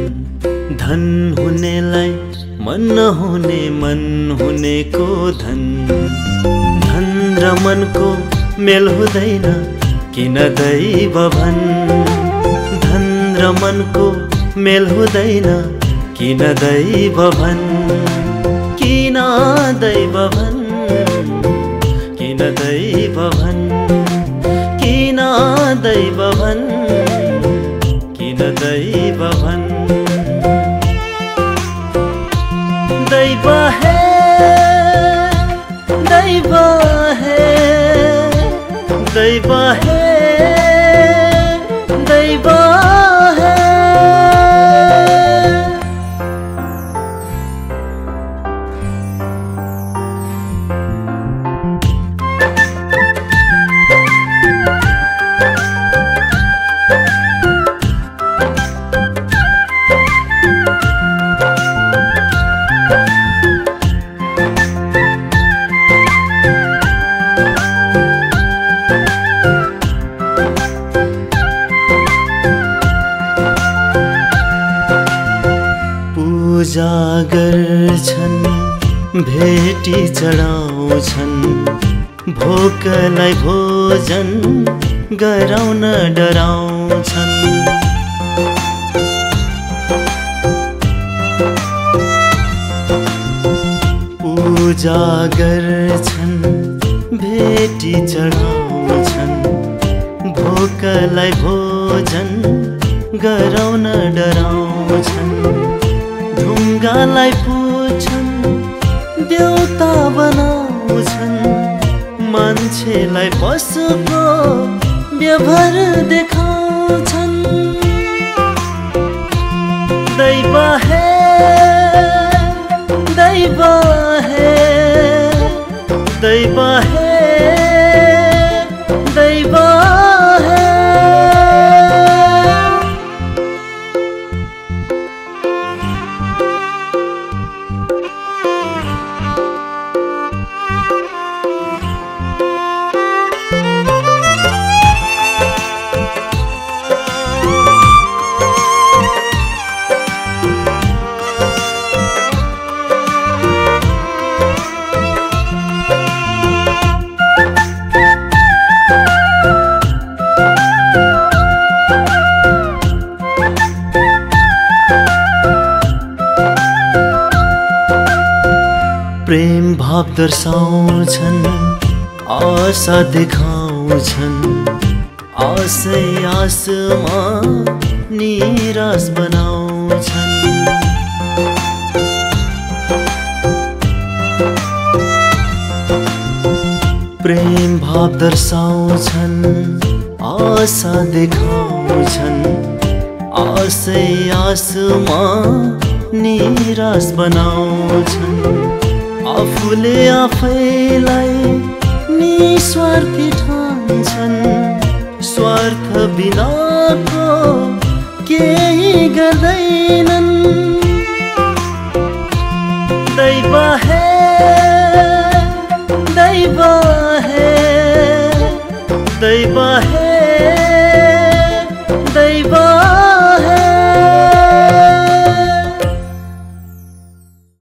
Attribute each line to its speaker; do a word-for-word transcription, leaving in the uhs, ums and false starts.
Speaker 1: धन हुनेलाई मन नहुने मन हुनेको धन। धन र मनको मेल हुँदैन किन दैव भन। धन र मनको मेल हुँदैन किन दैव भन। किन दैव भन किन दैव भन किन दैव भन किन दैव भन। दैव है दैव है दैव है दैव है। पूजा गर्छन् भेटी चढाउँछन् भोकलाई भोजन गराउन डराउँछन्। पूजा गर्छन् भेटी चढाउँछन् भोकलाई भोजन गराउन डराउँछन्। ढुङ्गालाई पूछन् देउता बनाउँछन् मान्छेलाई पशुको व्यवहार देखाउँछन्। दैव है दैव है दैव है दैव है। प्रेम भाव दर्शाउँछन् आशा देखाउँछन् आशै आशमा निराश बनाउँछन्। प्रेम भाव दर्शाउँछन् आशा देखाउँछन् आशै आशमा निराश बनाउँछन्। आफूले आफैलाई निस्वार्थी ठान्छन् स्वार्थ बिनाको केही गर्दैनन्। दैव है दैव है दैव है दैव